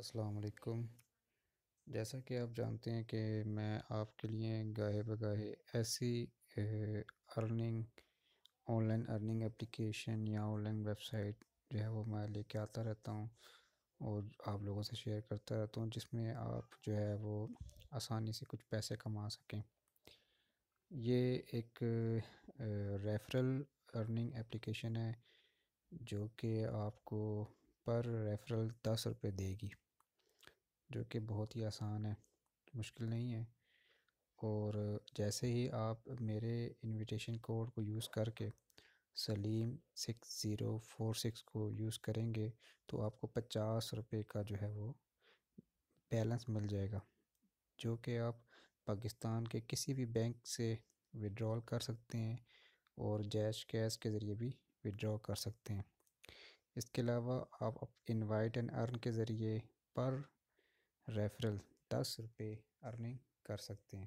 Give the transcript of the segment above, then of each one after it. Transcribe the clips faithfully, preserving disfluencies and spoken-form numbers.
السلام علیکم۔ جیسا کہ آپ جانتے ہیں کہ میں آپ کے لیے گاہے بگاہے ایسی earning online earning application یا آن لائن ویب سائٹ جو ہے وہ میں لے کے آتا رہتا ہوں اور آپ لوگوں سے شیئر کرتا رہتا ہوں، جس میں آپ جو ہے وہ آسانی سے کچھ پیسے کما سکیں۔ یہ ایک ریفرل ارننگ اپلیکیشن ہے جو کہ آپ کو پر ریفرل دس روپے دے گی، جو کہ بہت ہی آسان ہے، مشکل نہیں ہے۔ اور جیسے ہی آپ میرے انویٹیشن کوڈ کو یوز کر کے Saleem six zero four six کو یوز کریں گے تو آپ کو پچاس روپے کا جو ہے وہ بیلنس مل جائے گا، جو کہ آپ پاکستان کے کسی بھی بینک سے وڈرال کر سکتے ہیں اور جیش کیش کے ذریعے بھی وڈرا کر سکتے ہیں۔ اس کے علاوہ آپ انوائٹ اینڈ ارن کے ذریعے پر ریفرل دس روپے ارننگ کر سکتے ہیں۔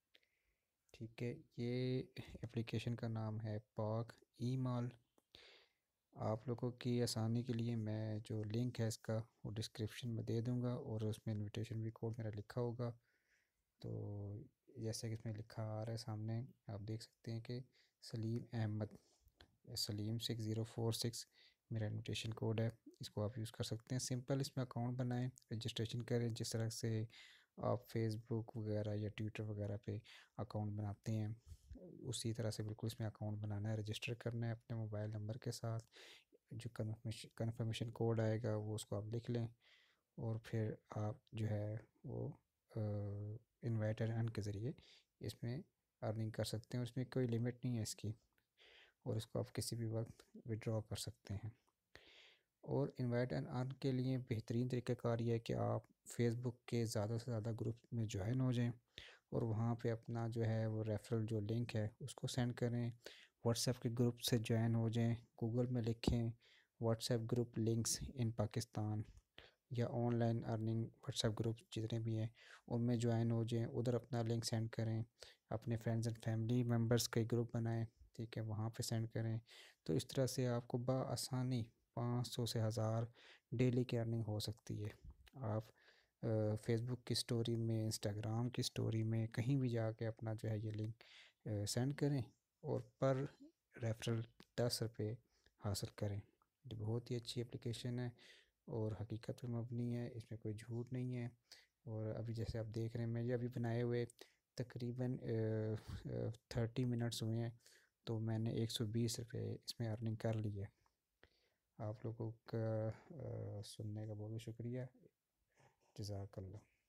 ٹھیک ہے، یہ اپلیکیشن کا نام ہے پاک ای مال۔ آپ لوگوں کی آسانی کے لیے میں جو لنک ہے اس کا وہ ڈسکرپشن میں دے دوں گا، اور اس میں انویٹیشن بھی کوڈ میرا لکھا ہوگا۔ تو جیسے کہ اس میں لکھا آ رہا ہے سامنے، آپ دیکھ سکتے ہیں کہ Saleem Ahmed Saleem six zero four six میرا انویٹیشن کوڈ ہے، اس کو آپ یوز کر سکتے ہیں۔ سمپل اس میں اکاؤنٹ بنائیں، رجسٹریشن کریں، جس طرح سے آپ فیس بک وغیرہ یا ٹویٹر وغیرہ پہ اکاؤنٹ بناتے ہیں اسی طرح سے بالکل اس میں اکاؤنٹ بنانا ہے، رجسٹر کرنا ہے اپنے موبائل نمبر کے ساتھ۔ جو کنفرمیشن کوڈ آئے گا وہ اس کو آپ لکھ لیں، اور پھر آپ جو ہے وہ انوائٹ ارن کے ذریعے اس میں ارننگ کر سکتے ہیں، اور اس میں کوئی لمٹ نہیں ہے اس کی، اور اس کو آپ کسی بھی وقت وڈرا کر سکتے ہیں۔ اور انوائٹ اینڈ ارن کے لیے بہترین طریقہ کار یہ ہے کہ آپ فیس بک کے زیادہ سے زیادہ گروپ میں جوائن ہو جائیں، اور وہاں پہ اپنا جو ہے وہ ریفرل جو لنک ہے اس کو سینڈ کریں۔ واٹس ایپ کے گروپ سے جوائن ہو جائیں، گوگل میں لکھیں WhatsApp group links in Pakistan, یا online earning WhatsApp group جتنے بھی ہیں ان میں جوائن ہو جائیں، ادھر اپنا لنک سینڈ کریں، اپنے فرینڈز اینڈ فیملی ممبرس کے گروپ بنائیں، ٹھیک ہے، وہاں پہ سینڈ کریں۔ تو اس طرح سے آپ کو بآسانی پانچ سو سے ہزار ڈیلی کی ارننگ ہو سکتی ہے۔ آپ فیس بک کی سٹوری میں، انسٹاگرام کی سٹوری میں، کہیں بھی جا کے اپنا جو ہے یہ لنک سینڈ کریں اور پر ریفرل دس روپے حاصل کریں۔ یہ بہت ہی اچھی اپلیکیشن ہے اور حقیقت پر مبنی ہے، اس میں کوئی جھوٹ نہیں ہے۔ اور ابھی جیسے آپ دیکھ رہے ہیں میں یہ ابھی بنائے ہوئے تقریباً تھرٹی منٹس ہوئے ہیں، تو میں نے ایک سو بیس روپے اس میں ارننگ کر لی ہے۔ آپ لوگوں کا سننے کا بہت بہت شکریہ، جزاک اللہ۔